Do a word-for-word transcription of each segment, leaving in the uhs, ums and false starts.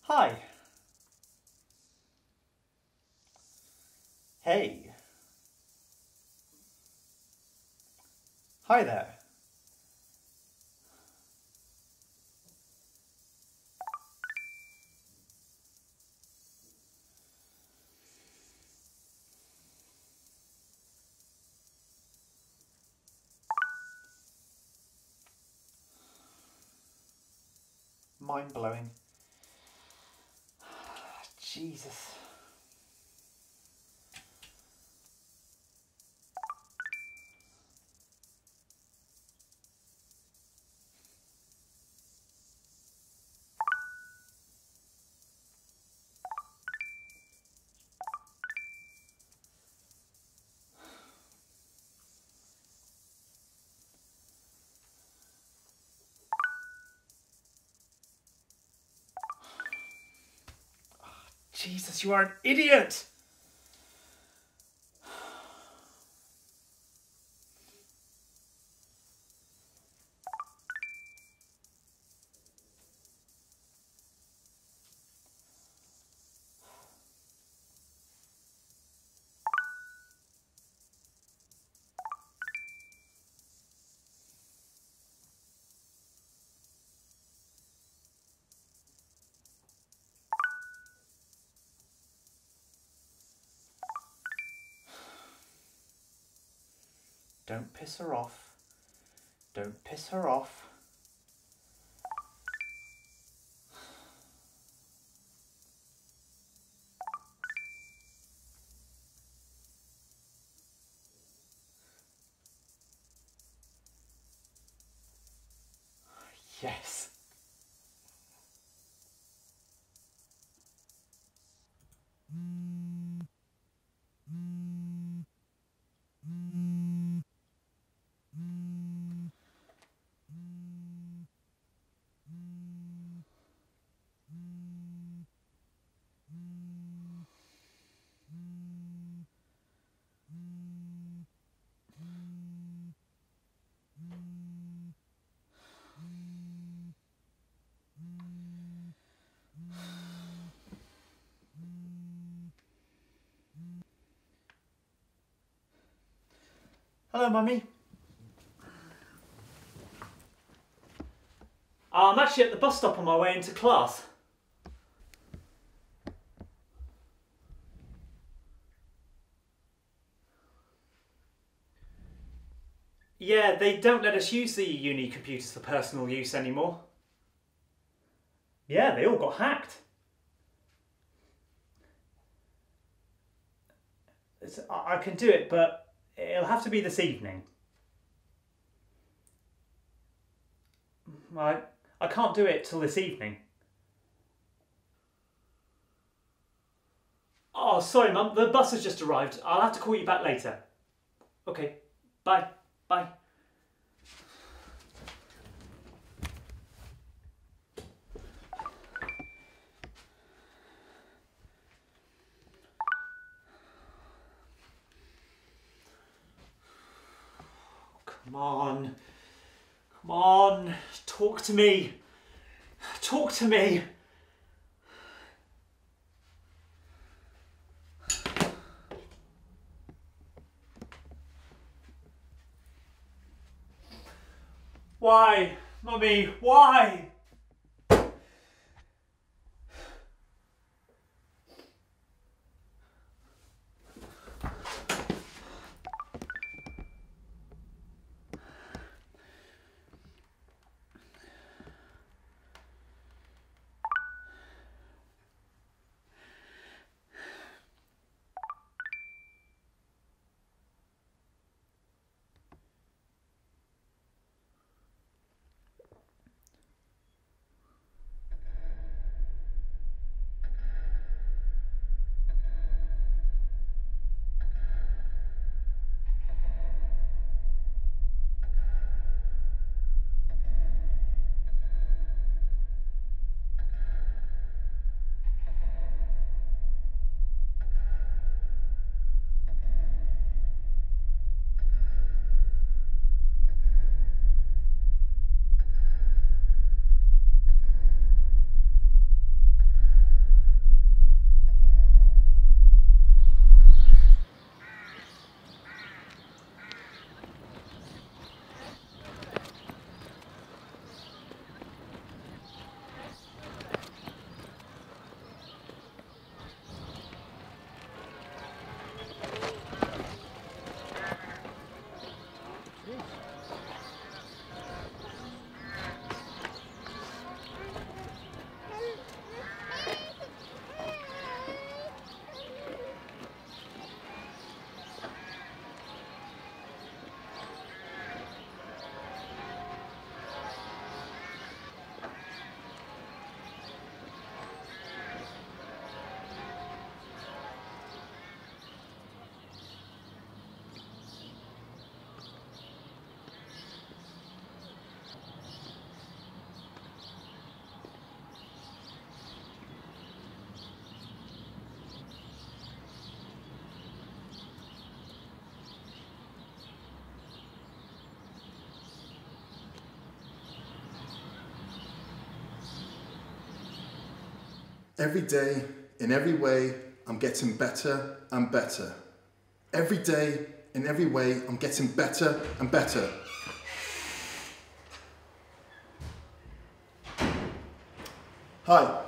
Hi. Hey. Hi there. Mind blowing. Jesus. Jesus, you are an idiot! Don't piss her off. Don't piss her off. Yes. Hello, Mummy. I'm actually at the bus stop on my way into class. Yeah, they don't let us use the uni computers for personal use anymore. Yeah, they all got hacked. It's, I, I can do it, but it'll have to be this evening. I, I can't do it till this evening. Oh, sorry, Mum. The bus has just arrived. I'll have to call you back later. Okay. Bye. Bye. Come on. Come on. Talk to me. Talk to me. Why? Mummy, why? Every day, in every way, I'm getting better and better. Every day, in every way, I'm getting better and better. Hi.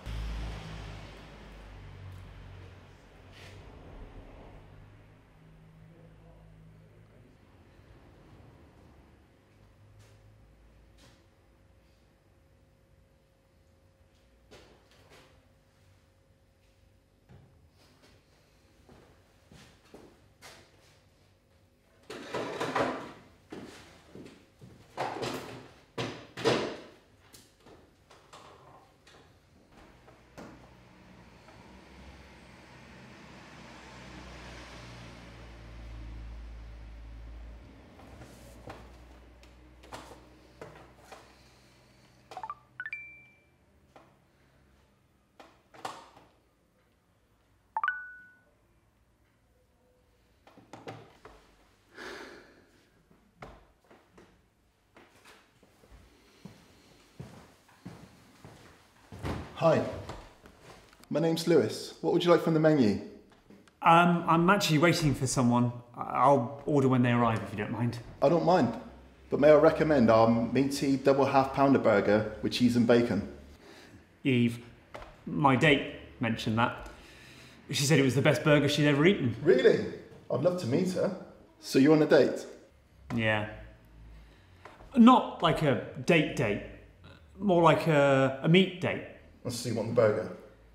Hi, my name's Lewis. What would you like from the menu? Um, I'm actually waiting for someone. I'll order when they arrive if you don't mind. I don't mind, but may I recommend our meaty double half pounder burger with cheese and bacon? Eve, my date mentioned that. She said it was the best burger she'd ever eaten. Really? I'd love to meet her. So you're on a date? Yeah. Not like a date date, more like a, a meat date. So you want the burger?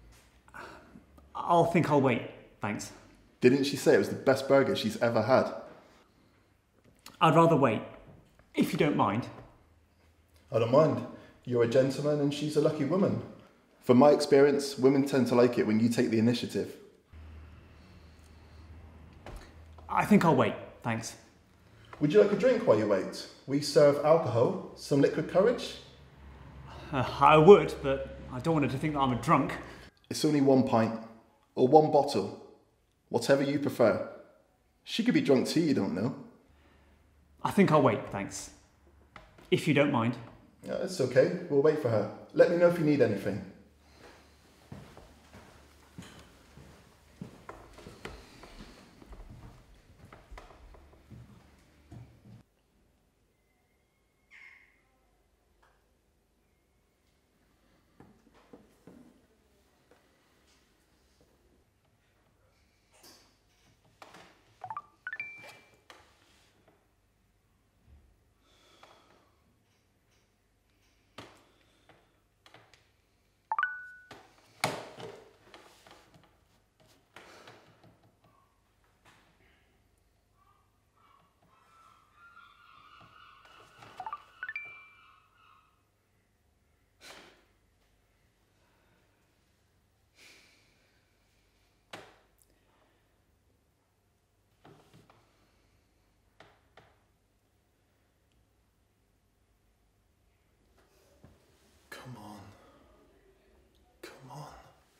I'll think I'll wait, thanks. Didn't she say it was the best burger she's ever had? I'd rather wait, if you don't mind. I don't mind. You're a gentleman and she's a lucky woman. From my experience, women tend to like it when you take the initiative. I think I'll wait, thanks. Would you like a drink while you wait? We serve alcohol, some liquid courage. Uh, I would, but I don't want her to think that I'm a drunk. It's only one pint, or one bottle, whatever you prefer. She could be drunk too, you don't know. I think I'll wait, thanks. If you don't mind. Yeah, it's okay, we'll wait for her. Let me know if you need anything. Come on. Come on.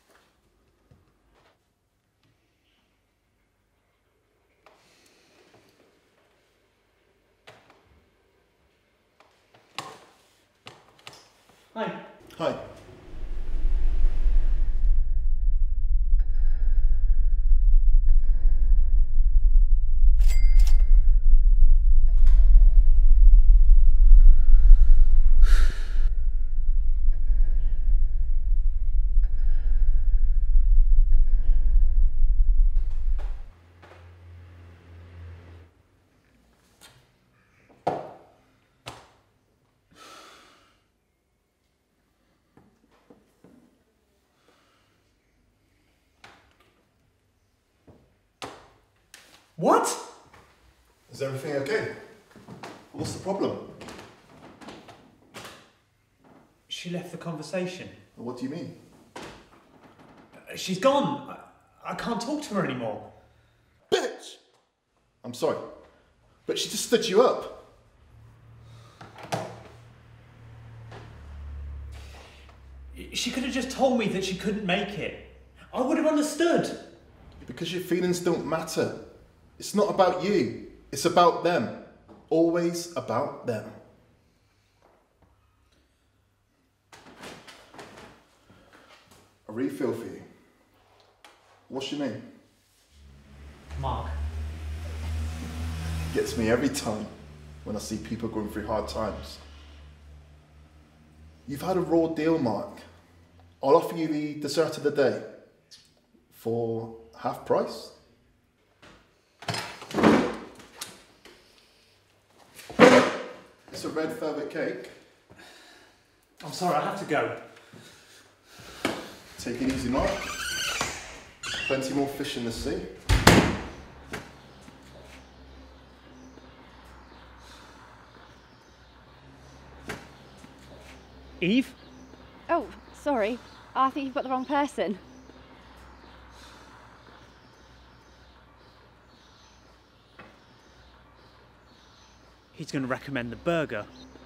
Hi. Hi. What? Is everything okay? What's the problem? She left the conversation. What do you mean? She's gone. I, I can't talk to her anymore. Bitch! I'm sorry, but she just stood you up. She could have just told me that she couldn't make it. I would have understood. Because your feelings don't matter. It's not about you. It's about them. Always about them. A refill for you. What's your name? Mark. Gets me every time when I see people going through hard times. You've had a raw deal, Mark. I'll offer you the dessert of the day for half price. It's a red velvet cake. I'm sorry, I have to go. Take it easy, Mark. Plenty more fish in the sea. Eve? Oh, sorry. I think you've got the wrong person. He's going to recommend the burger.